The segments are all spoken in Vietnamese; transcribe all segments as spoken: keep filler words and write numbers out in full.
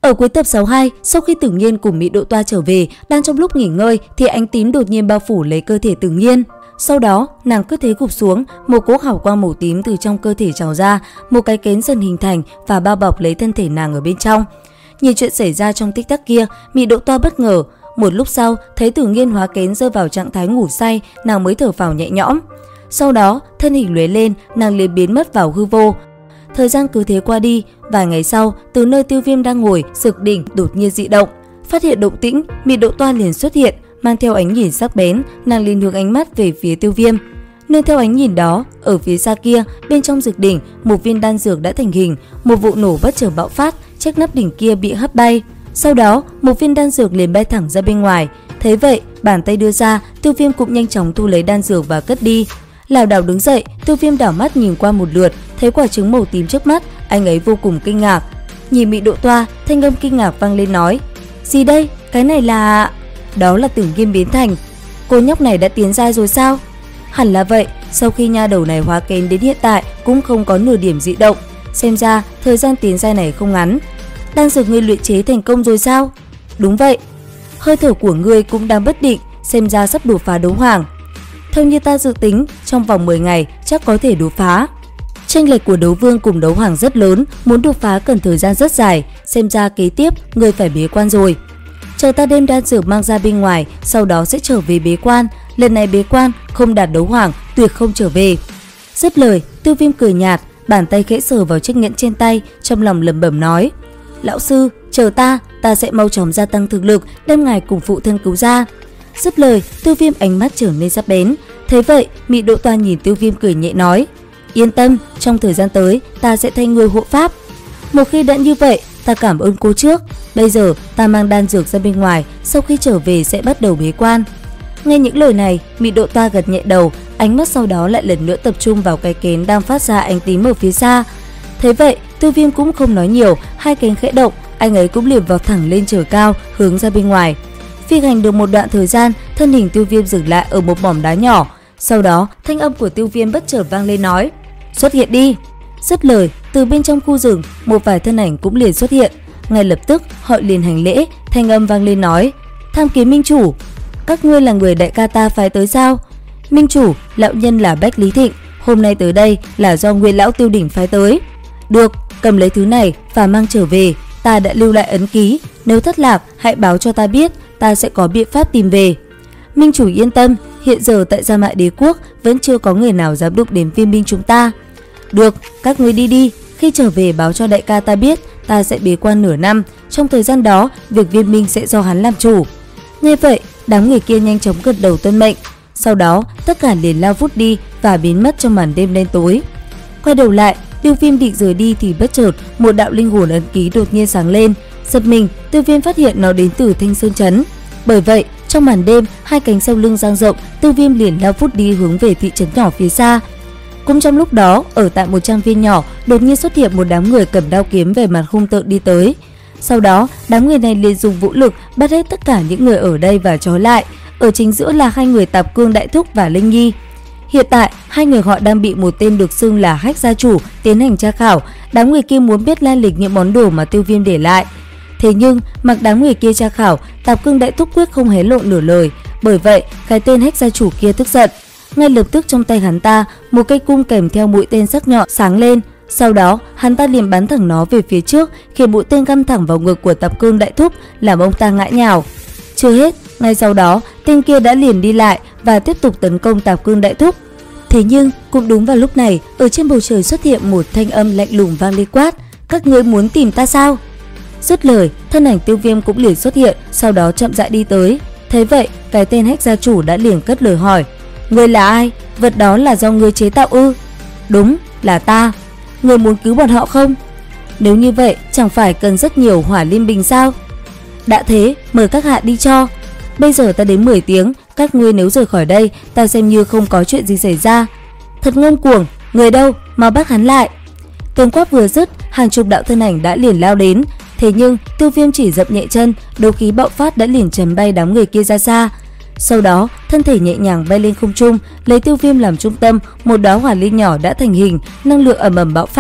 Ở cuối tập sáu mươi hai, sau khi Tử Nghiên cùng Mị Độ Toa trở về, đang trong lúc nghỉ ngơi thì ánh tím đột nhiên bao phủ lấy cơ thể Tử Nghiên. Sau đó, nàng cứ thế gục xuống, một cỗ hào quang màu tím từ trong cơ thể trào ra, một cái kén dần hình thành và bao bọc lấy thân thể nàng ở bên trong. Nhìn chuyện xảy ra trong tích tắc kia, Mị Độ Toa bất ngờ. Một lúc sau, thấy Tử Nghiên hóa kén rơi vào trạng thái ngủ say, nàng mới thở phào nhẹ nhõm. Sau đó, thân hình lóe lên, nàng liền biến mất vào hư vô. Thời gian cứ thế qua đi, vài ngày sau, từ nơi Tiêu Viêm đang ngồi, Dược đỉnh đột nhiên dị động. Phát hiện động tĩnh, Mị Độ Toa liền xuất hiện, mang theo ánh nhìn sắc bén, nàng liền hướng ánh mắt về phía Tiêu Viêm. Nương theo ánh nhìn đó, ở phía xa kia, bên trong dược đỉnh, một viên đan dược đã thành hình, một vụ nổ bất chợt bạo phát, chiếc nắp đỉnh kia bị hất bay. Sau đó, một viên đan dược liền bay thẳng ra bên ngoài. Thế vậy, bàn tay đưa ra, Tiêu Viêm cũng nhanh chóng thu lấy đan dược và cất đi. Lảo đảo đứng dậy, Tiêu Viêm đảo mắt nhìn qua một lượt, thấy quả trứng màu tím trước mắt, anh ấy vô cùng kinh ngạc. Nhìn Mị Độ Toa, thanh âm kinh ngạc vang lên nói: "Gì đây? Cái này là..." Đó là Tử Nghiên biến thành. Cô nhóc này đã tiến giai rồi sao? Hẳn là vậy, sau khi nha đầu này hóa kén đến hiện tại cũng không có nửa điểm dị động, xem ra thời gian tiến giai này không ngắn. Đan dược ngươi luyện chế thành công rồi sao? Đúng vậy. Hơi thở của ngươi cũng đang bất định, xem ra sắp đột phá đấu hoàng. Theo như ta dự tính, trong vòng mười ngày chắc có thể đột phá. Chênh lệch của đấu vương cùng đấu hoàng rất lớn, muốn đột phá cần thời gian rất dài, xem ra kế tiếp ngươi phải bế quan rồi. Chờ ta đem đan dược mang ra bên ngoài, sau đó sẽ trở về bế quan. Lần này bế quan không đạt đấu hoàng, tuyệt không trở về. Dứt lời, Tiêu Viêm cười nhạt, bàn tay khẽ sờ vào chiếc nhẫn trên tay, trong lòng lẩm bẩm nói: "Lão sư, chờ ta, ta sẽ mau chóng gia tăng thực lực, đem ngài cùng phụ thân cứu ra." Dứt lời, Tiêu Viêm ánh mắt trở nên sắc bén. Thế vậy, Mị Độ Toa nhìn Tiêu Viêm cười nhẹ nói: "Yên tâm, trong thời gian tới, ta sẽ thay ngươi hộ pháp." Một khi đã như vậy, ta cảm ơn cô trước. Bây giờ ta mang đan dược ra bên ngoài, sau khi trở về sẽ bắt đầu bế quan. Nghe những lời này, Mị Độ Toa gật nhẹ đầu, ánh mắt sau đó lại lần nữa tập trung vào cái kén đang phát ra ánh tím ở phía xa. Thế vậy, Tiêu Viêm cũng không nói nhiều, hai cánh khẽ động, anh ấy cũng liền vào thẳng lên trời cao, hướng ra bên ngoài. Phi hành được một đoạn thời gian, thân hình Tiêu Viêm dừng lại ở một mỏm đá nhỏ. Sau đó, thanh âm của Tiêu Viêm bất chợt vang lên nói: "Xuất hiện đi." Dứt lời, từ bên trong khu rừng, một vài thân ảnh cũng liền xuất hiện. Ngay lập tức, họ liền hành lễ, thanh âm vang lên nói: "Tham kiến minh chủ." "Các ngươi là người đại ca ta phái tới sao?" "Minh chủ, lão nhân là Bách Lý Thịnh, hôm nay tới đây là do Nguyên lão Tiêu đỉnh phái tới." "Được, cầm lấy thứ này và mang trở về, ta đã lưu lại ấn ký, nếu thất lạc hãy báo cho ta biết, ta sẽ có biện pháp tìm về." "Minh chủ yên tâm, hiện giờ tại Gia Mại Đế quốc vẫn chưa có người nào dám đụng đến viên minh chúng ta." "Được, các ngươi đi đi, khi trở về báo cho đại ca ta biết, ta sẽ bế quan nửa năm, trong thời gian đó, việc viên minh sẽ do hắn làm chủ." Nghe vậy, đám người kia nhanh chóng gật đầu tuân mệnh. Sau đó, tất cả liền lao vút đi và biến mất trong màn đêm đen tối. Quay đầu lại, Tiêu Viêm định rời đi thì bất chợt một đạo linh hồn ấn ký đột nhiên sáng lên. Giật mình, Tiêu Viêm phát hiện nó đến từ Thanh Sơn trấn. Bởi vậy, trong màn đêm, hai cánh sau lưng dang rộng, Tiêu Viêm liền lao vút đi hướng về thị trấn nhỏ phía xa. Cũng trong lúc đó, ở tại một trang viên nhỏ, đột nhiên xuất hiện một đám người cầm đao kiếm về mặt hung tợn đi tới. Sau đó, đám người này liền dùng vũ lực bắt hết tất cả những người ở đây và trói lại. Ở chính giữa là hai người Tạp Cương Đại Thúc và Linh Nhi. Hiện tại, hai người họ đang bị một tên được xưng là Hách gia chủ tiến hành tra khảo. Đám người kia muốn biết lai lịch những món đồ mà Tiêu Viêm để lại. Thế nhưng, mặc đám người kia tra khảo, Tạp Cương Đại Thúc quyết không hé lộ nửa lời. Bởi vậy, cái tên Hách gia chủ kia tức giận. Ngay lập tức trong tay hắn ta, một cây cung kèm theo mũi tên sắc nhọn sáng lên. Sau đó, hắn ta liền bắn thẳng nó về phía trước, khiến mũi tên găm thẳng vào ngực của Tạp Cương Đại Thúc, làm ông ta ngã nhào. Chưa hết, ngay sau đó, tên kia đã liền đi lại và tiếp tục tấn công Tạp Cương Đại Thúc. Thế nhưng, cũng đúng vào lúc này, ở trên bầu trời xuất hiện một thanh âm lạnh lùng vang lên quát: "Các ngươi muốn tìm ta sao?" Dứt lời, thân ảnh Tiêu Viêm cũng liền xuất hiện, sau đó chậm rãi đi tới. Thế vậy, cái tên Hách gia chủ đã liền cất lời hỏi: "Ngươi là ai? Vật đó là do ngươi chế tạo ư?" "Đúng, là ta." "Ngươi muốn cứu bọn họ không?" "Nếu như vậy, chẳng phải cần rất nhiều hỏa liên bình sao?" "Đã thế, mời các hạ đi cho. Bây giờ ta đến mười tiếng, các ngươi nếu rời khỏi đây, ta xem như không có chuyện gì xảy ra." "Thật ngông cuồng, người đâu, mau bắt hắn lại." Tiếng quát vừa dứt, hàng chục đạo thân ảnh đã liền lao đến. Thế nhưng, Tiêu Viêm chỉ dậm nhẹ chân, đấu khí bạo phát đã liền chấn bay đám người kia ra xa. Sau đó, thân thể nhẹ nhàng bay lên không trung, lấy Tiêu Viêm làm trung tâm, một đóa hỏa liên nhỏ đã thành hình, năng lượng ầm ầm bạo phát.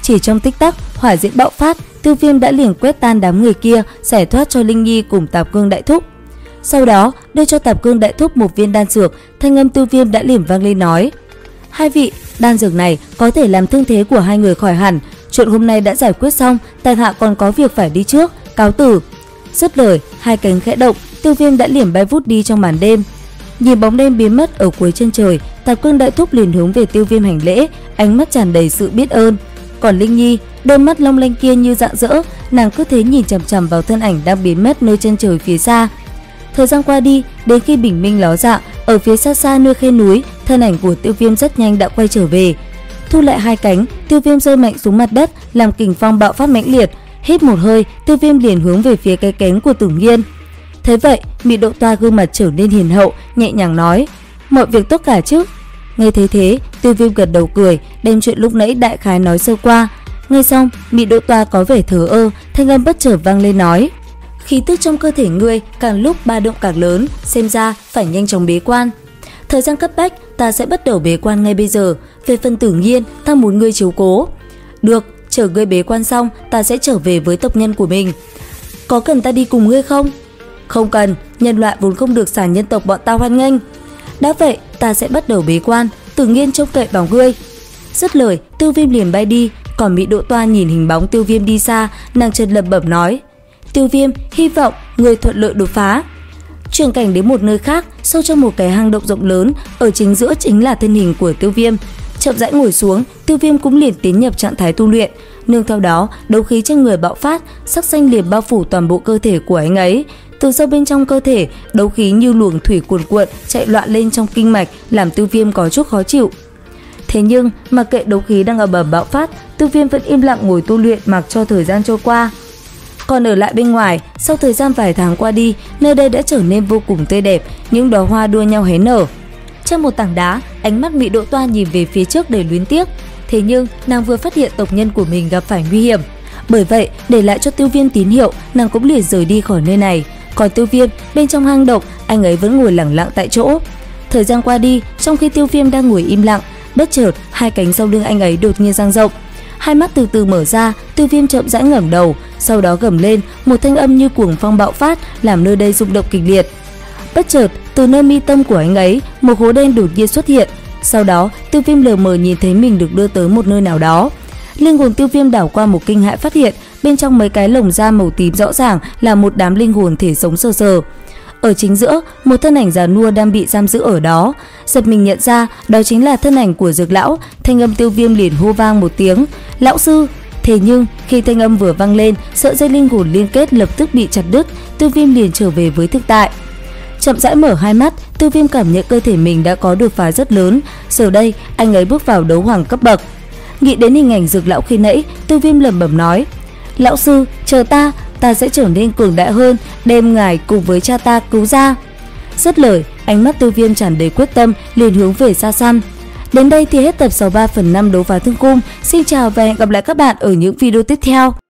chỉ trong tích tắc, hỏa diễm bạo phát, Tiêu Viêm đã liền quét tan đám người kia, giải thoát cho Linh Nhi cùng Tạp Cương Đại Thúc. Sau đó, đưa cho Tạp Cương Đại Thúc một viên đan dược, thanh âm Tiêu Viêm đã liền vang lên nói: "Hai vị, đan dược này có thể làm thương thế của hai người khỏi hẳn, chuyện hôm nay đã giải quyết xong, tại hạ còn có việc phải đi trước, cáo từ." Dứt lời, hai cánh khẽ động, Tiêu Viêm đã liền bay vút đi trong màn đêm. Nhìn bóng đêm biến mất ở cuối chân trời, Tạp Cương Đại Thúc liền hướng về Tiêu Viêm hành lễ, ánh mắt tràn đầy sự biết ơn. Còn Linh Nhi, đôi mắt long lanh kia như rạng rỡ, nàng cứ thế nhìn chằm chằm vào thân ảnh đang biến mất nơi chân trời phía xa. Thời gian qua đi, đến khi bình minh ló dạng, ở phía xa xa nơi khe núi, thân ảnh của Tiêu Viêm rất nhanh đã quay trở về. Thu lại hai cánh, Tiêu Viêm rơi mạnh xuống mặt đất, làm kình phong bạo phát mãnh liệt. Hít một hơi, Tiêu Viêm liền hướng về phía cái cánh của Tử Nghiên. Thế vậy, Mị Độ Toa gương mặt trở nên hiền hậu, nhẹ nhàng nói: "Mọi việc tốt cả chứ?" Nghe thấy thế, Tiêu Viêm gật đầu cười, đem chuyện lúc nãy đại khái nói sơ qua. Nghe xong, Mị Độ Toa có vẻ thờ ơ, thanh âm bất chợt vang lên nói: "Khí tức trong cơ thể ngươi càng lúc ba động càng lớn, xem ra phải nhanh chóng bế quan. Thời gian cấp bách, ta sẽ bắt đầu bế quan ngay bây giờ. Về phần Tử Nghiên, ta muốn ngươi chiếu cố." "Được, chờ ngươi bế quan xong, ta sẽ trở về với tộc nhân của mình." "Có cần ta đi cùng ngươi không?" "Không cần, nhân loại vốn không được xả nhân tộc bọn ta hoan nghênh." "Đã vậy, ta sẽ bắt đầu bế quan, Tử Nghiên trông cậy vào ngươi." Dứt lời, Tiêu Viêm liền bay đi, còn Mị Độ Toa nhìn hình bóng Tiêu Viêm đi xa, nàng chợt lẩm bẩm nói: "Tiêu Viêm, hy vọng ngươi thuận lợi đột phá." Chuyển cảnh đến một nơi khác, sâu trong một cái hang động rộng lớn, ở chính giữa chính là thân hình của Tiêu Viêm. Chậm rãi ngồi xuống, Tiêu Viêm cũng liền tiến nhập trạng thái tu luyện. Nương theo đó, đấu khí trên người bạo phát, sắc xanh liền bao phủ toàn bộ cơ thể của anh ấy. Từ sâu bên trong cơ thể, đấu khí như luồng thủy cuồn cuộn chạy loạn lên trong kinh mạch, làm Tiêu Viêm có chút khó chịu. Thế nhưng, mặc kệ đấu khí đang ở bờ bạo phát, Tiêu Viêm vẫn im lặng ngồi tu luyện mặc cho thời gian trôi qua. Còn ở lại bên ngoài, sau thời gian vài tháng qua đi, nơi đây đã trở nên vô cùng tươi đẹp, những đóa hoa đua nhau hé nở. Trên một tảng đá, ánh mắt Mị Độ Toa nhìn về phía trước để luyến tiếc. Thế nhưng, nàng vừa phát hiện tộc nhân của mình gặp phải nguy hiểm. Bởi vậy, để lại cho Tiêu Viêm tín hiệu, nàng cũng liền rời đi khỏi nơi này. Còn Tiêu Viêm, bên trong hang động, anh ấy vẫn ngồi lẳng lặng tại chỗ. Thời gian qua đi, trong khi Tiêu Viêm đang ngồi im lặng, bất chợt, hai cánh sau lưng anh ấy đột nhiên dang rộng. Hai mắt từ từ mở ra, Tiêu Viêm chậm rãi ngẩng đầu, sau đó gầm lên, một thanh âm như cuồng phong bạo phát, làm nơi đây rung động kịch liệt. Bất chợt, từ nơi mi tâm của anh ấy, một hố đen đột nhiên xuất hiện. Sau đó, Tiêu Viêm lờ mờ nhìn thấy mình được đưa tới một nơi nào đó. Linh hồn Tiêu Viêm đảo qua một kinh hãi phát hiện, bên trong mấy cái lồng da màu tím rõ ràng là một đám linh hồn thể sống sờ sờ. Ở chính giữa, một thân ảnh già nua đang bị giam giữ ở đó. Giật mình nhận ra, đó chính là thân ảnh của Dược lão. Thanh âm Tiêu Viêm liền hô vang một tiếng: "Lão sư!" Thế nhưng, khi thanh âm vừa vang lên, sợi dây linh hồn liên kết lập tức bị chặt đứt, Tiêu Viêm liền trở về với thực tại. Chậm rãi mở hai mắt, Tiêu Viêm cảm nhận cơ thể mình đã có đột phá rất lớn. Giờ đây, anh ấy bước vào đấu hoàng cấp bậc. Nghĩ đến hình ảnh Dược lão khi nãy, Tiêu Viêm lẩm bẩm nói: "Lão sư, chờ ta, ta sẽ trở nên cường đại hơn, đem ngài cùng với cha ta cứu ra." Dứt lời, ánh mắt Tiêu Viêm tràn đầy quyết tâm, liền hướng về xa xăm. Đến đây thì hết tập sáu mươi ba phần năm Đấu Phá Thương Cung. Xin chào và hẹn gặp lại các bạn ở những video tiếp theo.